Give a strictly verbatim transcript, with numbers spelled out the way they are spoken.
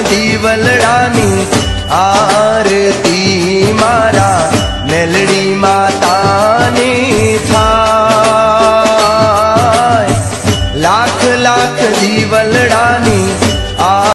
जीवलड़ानी आरती मारा मेलड़ी माता ने थाय। लाख लाख जीवलड़ानी